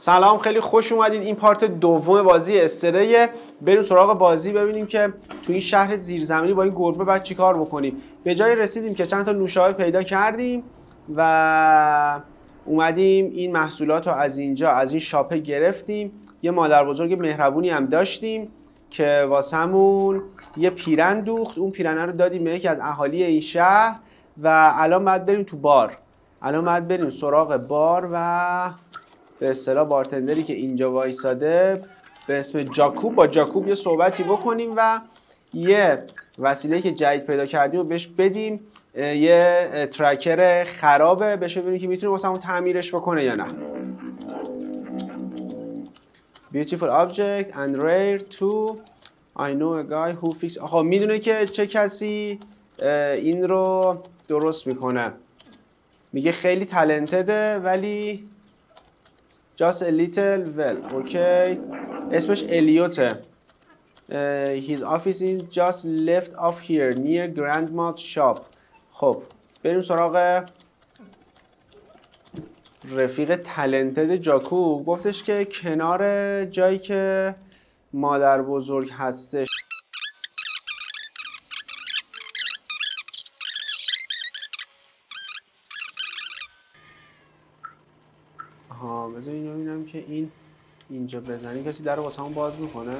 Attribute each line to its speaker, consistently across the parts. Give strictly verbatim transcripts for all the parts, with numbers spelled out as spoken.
Speaker 1: سلام، خیلی خوش اومدید. این پارت دوم بازی استریه. بریم سراغ بازی ببینیم که تو این شهر زیرزمینی با این گربه بعد چی کار بکنیم. به جای رسیدیم که چند تا نوشابه پیدا کردیم و اومدیم این محصولات رو از اینجا از این شاپه گرفتیم. یه مادر بزرگ مهربونی هم داشتیم که واسمون یه پیرن دوخت. اون پیرنه رو دادیم به یکی از اهالی این شهر و الان باید بریم تو بار. الان باید بریم سراغ بار و به اصطلاح بارتندری که اینجا وایساده به اسم جاکوب، با جاکوب یه صحبتی بکنیم و یه وسیله که جدید پیدا کردیم رو بهش بدیم. یه ترکر خرابه، بهش ببینیم که میتونه واسمون تعمیرش بکنه یا نه. Beautiful object and rare too. I know a guy who fix. آخه میدونه که چه کسی این رو درست میکنه. میگه خیلی تالنتده ولی just a little well. اوکی. اسمش الیوته. uh, his office is just left off here near grandma's shop. خب بریم سراغ رفیق تالنتد جاکوب. گفتش که کنار جایی که مادر بزرگ هستش. آها بذار اینو ببینم که این اینجا بزنی کسی در رو واسه همون باز میکنه.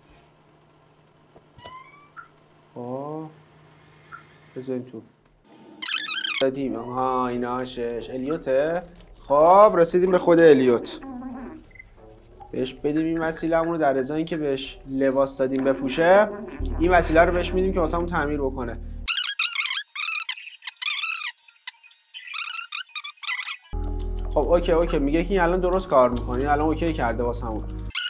Speaker 1: خب بذاریم تو دادیم. آها اینا شش الیوته. خب رسیدیم به خود الیوت. بهش بدیم این وسیله‌مون رو در ازای اینکه بهش لباس دادیم بپوشه، این وسیله رو بهش میدیم که واسمون تعمیر بکنه. خب اوکی اوکی میگه که این الان درست کار میکنه. الان اوکی کرده واسمون.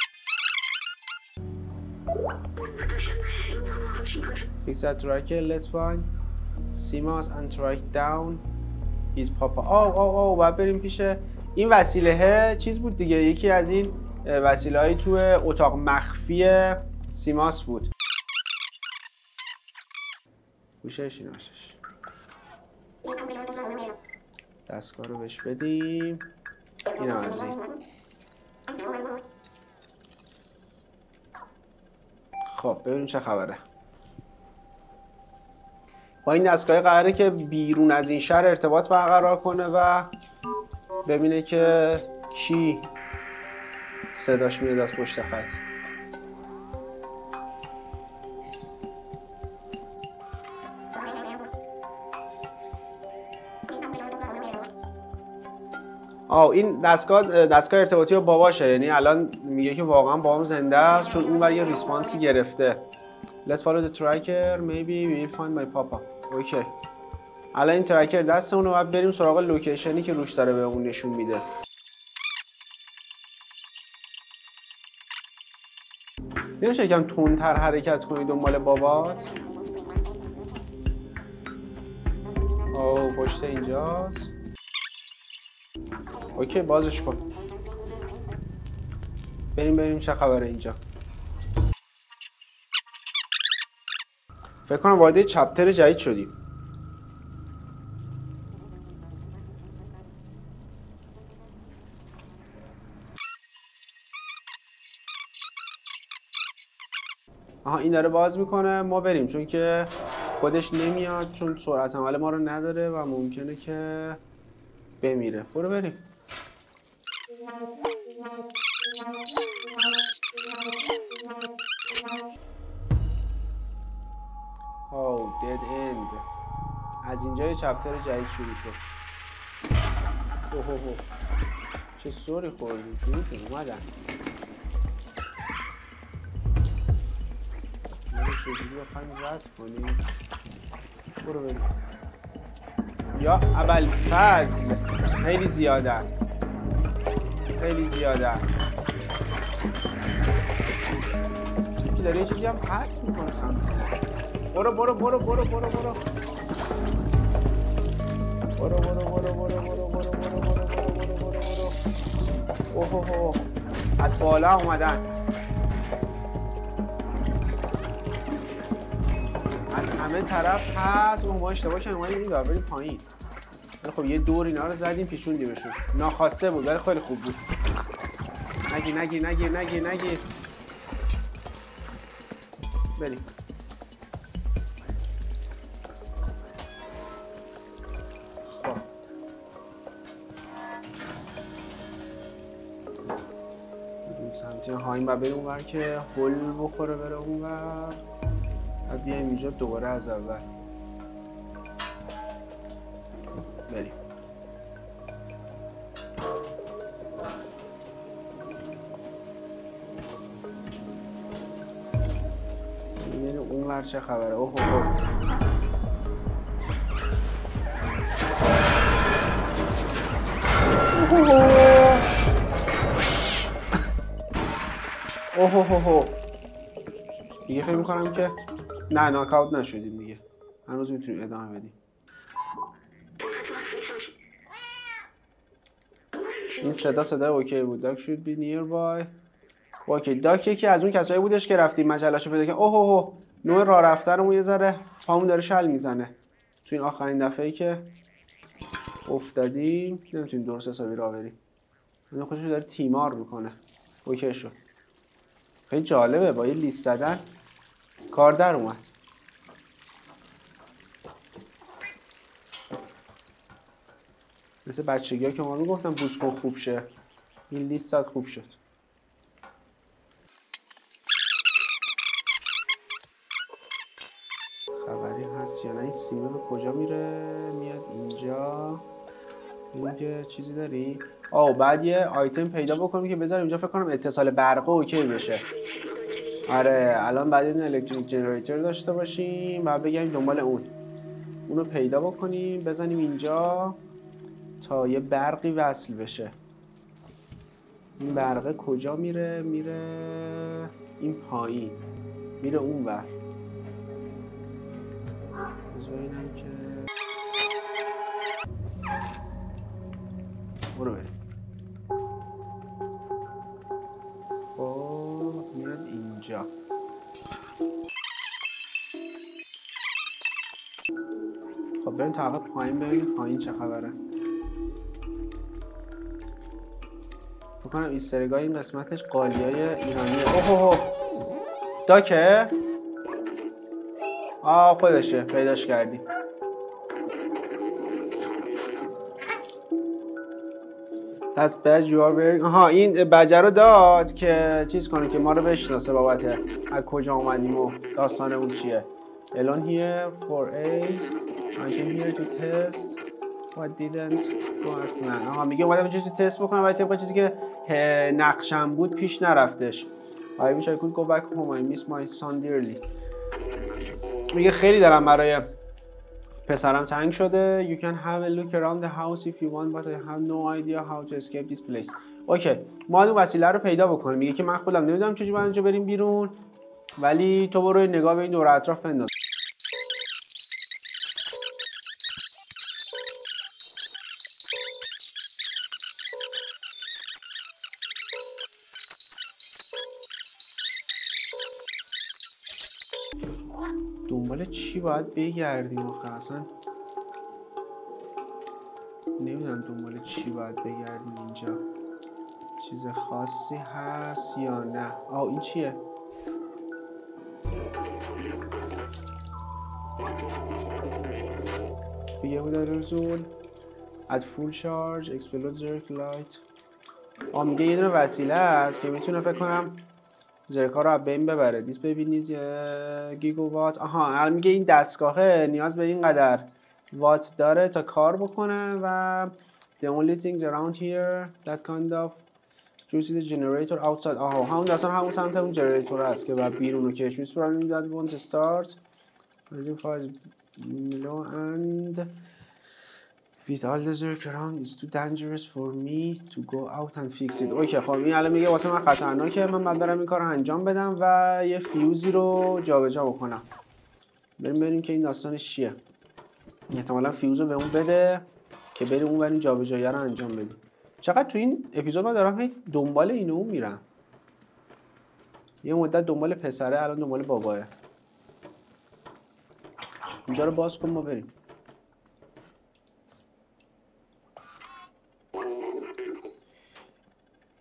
Speaker 1: Fix that tracker, let's find Simas and track down his papa. آو آو آو باید بریم پیش این وسیله. چیز بود دیگه، یکی از این وسیله هایی تو اتاق مخفی سیماس بود. گوشش ایناشش. دستگاه رو بهش بدیم. این هم از این. خب ببینیم چه خبره. با این دستگاه قراره که بیرون از این شهر ارتباط برقرار کنه و ببینه که کی صداش میاد از پشت خط. آه این دستگاه دستگاه ارتباطی با باباشه، یعنی الان میگه که واقعا بابام زنده است چون اون ور یه ریسپانسی گرفته. Let's follow the tracker, maybe we will find my papa. اوکی. الان این ترکر دستمون رو باید بریم سراغ لوکیشنی که روش داره به اون نشون میده. نمیشه یکم تندتر حرکت کنی دنبال بابات؟ اوه پشت اینجاست. اوکی بازش کن. بریم بریم چه خبره اینجا. فکر کنم وارد چپتر جدید شدیم. آها این داره باز میکنه. ما بریم چون که خودش نمیاد، چون سرعت عمل ما رو نداره و ممکنه که بمیره. برو بریم. آو دد اند. از اینجا یه چپتر جدید شروع شد. اوه اوه چه سوری خوردیم. شروع شد اومدن. چجوری بخوایم رد کنیم. برو بریم. یا اول فضل خیلی زیاده خیلی زیاده. یکی داره یه چیزی هم پرت میکنه سمت. برو برو برو برو برو برو برو برو برو برو برو برو برو برو برو برو برو برو. اوه اوه از بالا اومدن. از همه طرف هست. اون ما اشتباه کردیم اومدیم این دار بریم پایین. ولی خب یه دور اینا رو زدیم پیچوندیمشون. ناخواسته بود ولی خیلی خوب بود. نگیر نگیر نگیر نگیر نگیر. بریم. خب بریم سمت هایم و بریم اونور که هول بخوره بره اونور و بیایم اینجا دوباره از اول بریم. اونور چه خبره؟ اوه اوه اوه اوه اوه دیگه فکر میکنم که نه ناکاوت نشدیم دیگه. هنوز میتونیم ادامه بدیم. این صدا صدای اوکی بود. داک should be nearby. اوکی داک یکی از اون کسایی بودش که رفتیم مجلهشو پیدا که اوه اوه نوع راه رفتنمون یه ذره پامون داره شل میزنه. تو این آخرین دفعه‌ای که افتادیم نمیتونیم درست حسابی راه بریم. اون خودش داره تیمار میکنه. اوکی شد. خیلی جالبه با یه لیست زدن کار در اومد. مثل بچگی ها که ما رو گفتم بوس کن خوب شه. این لیست زد خوب شد. خبری هست یا نه؟ این سیمه به کجا میره؟ میاد اینجا. این که چیزی داری؟ آه بعد یه آیتم پیدا بکنیم که بذاریم اینجا. فکر کنم اتصال برق اوکی بشه. آره الان بعد این الکتریک جنریتور داشته باشیم و بگیم دنبال اون اونو پیدا بکنیم بزنیم اینجا تا یه برقی وصل بشه. این برقه کجا میره؟ میره این پایین، میره اون ور. بذارینم که برو بریم. خب میاد اینجا. خب بریم طبقه پایین ببینیم پایین چه خبره. بکنم ایسترگاه این قسمتش قالیای ایرانیه. اوه اوه داکه؟ آه خودشه پیداش کردیم. That's bad you are wearing. آها این بجه رو داد که چیز کنه که ما رو بشناسه بابت از کجا اومدیم و داستان اون چیه. الان here for eight I came here to test what didn't go as planned. آها میگه اومدم چیزی تست بکنم ولی طبق چیزی که نقشم بود پیش نرفتش. I wish I could go back home. I miss my son dearly. میگه خیلی دارم برای پسرم تنگ شده. You can have a look around the house if you want but I have no idea how to escape this place. اوکی ما اون وسیله رو پیدا بکنیم. میگه که من خودم نمیدونم چجوری باید اینجا بریم بیرون ولی تو برو نگاه به این دور اطراف بنداز. دنبال چی باید بگردیم آخه اصلا نمیدونم دنبال چی باید بگردیم اینجا. چیز خاصی هست یا نه؟ آه این چیه؟ بگه بود رزول at full charge explode jerk light. آه میگه یه دونه وسیله هست که میتونه فکر کنم زرکا رو از بین ببره. دیس ببینید گیگاوات. آها الان میگه این دستگاهه نیاز به اینقدر وات داره تا کار بکنه و the only things around here that kind of juicy the generator outside. آها همون داستان همون سمت اون جنراتور هست که بعد بیرون رو کش میس probably that won't start below and with all the jerk around it's too dangerous for me to go out and fix it. اوکی خب این الان میگه واسه من خطرناکه من بعد برم این کار رو انجام بدم و یه فیوزی رو جابجا بکنم. بریم ببینیم که این داستانش چیه. احتمالاً فیوز رو به اون بده که بریم اون بریم جابجایی رو انجام بدیم. چقدر تو این اپیزود من دارم هی دنبال این و اون میرم. یه مدت دنبال پسره الان دنبال باباه. اینجا رو باز کن ما بریم.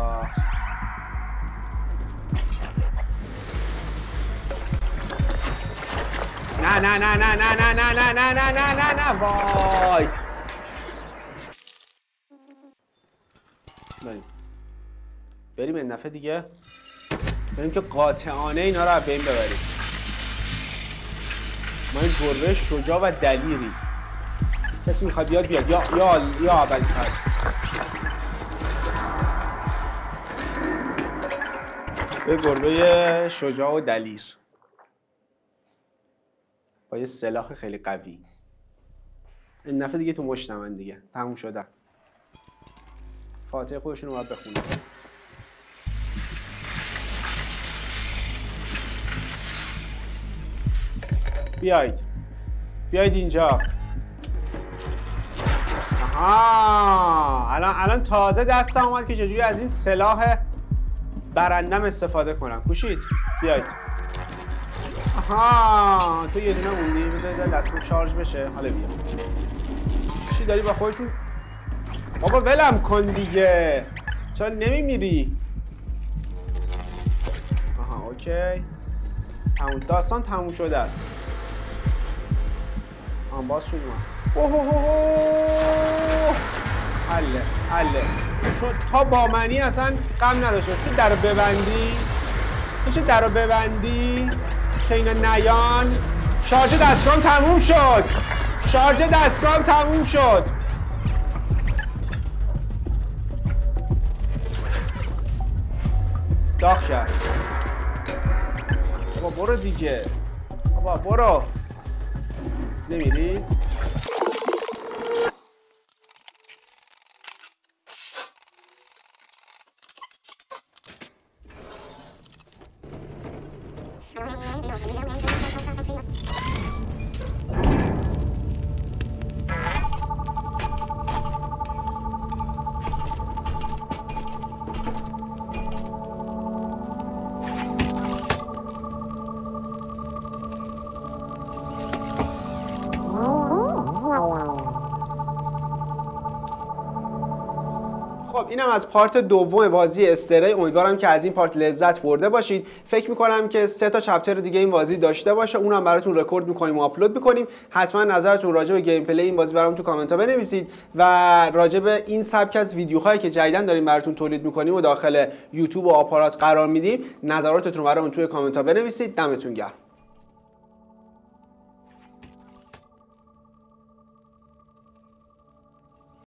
Speaker 1: نه نه نه نه نه نه نه نه نه نه نه نه نه وای بریم بریم این دفعه دیگه بریم که قاطعانه اینا رو از بین ببریم. ما این گربه شجاع و دلیری کسی میخواد بیاد بیاد یا یا یا اولی فرد. به گربه شجاع و دلیر با یه سلاح خیلی قوی. این نفع دیگه تو مشتمن دیگه تموم شدن. فاتحه خودشون رو باید بخونن. بیایید بیایید اینجا. آها الان الان تازه دستم اومد که چجوری از این سلاح برندم استفاده کنم. کوشید بیایید. آها تو یه دونه موندی. بذار دستم شارژ بشه. حالا بیا. چی داری با خودتون؟ بابا ولم کن دیگه. چرا نمیمیری؟ آها اوکی. تموم داستان تموم شده است. آن باز شد من. اوه حله حله. تا با منی اصلا غم نداشته. چون در رو ببندی؟ چون در رو ببندی؟ که اینا نیان. شارژ دستگاهم تموم شد. شارژ دستگاهم تموم شد. داغ کرد. بابا برو دیگه. بابا برو. نمیری؟ خب اینم از پارت دوم بازی استری. امیدوارم که از این پارت لذت برده باشید. فکر میکنم که سه تا چپتر دیگه این بازی داشته باشه. اونم براتون رکورد میکنیم و آپلود میکنیم. حتما نظرتون راجع به گیم پلی این بازی برام تو کامنت ها بنویسید و راجع به این سبک از ویدیوهایی که جدیدن داریم براتون تولید میکنیم و داخل یوتیوب و آپارات قرار میدیم نظراتتون رو برامون توی کامنت ها بنویسید. دمتون گرم.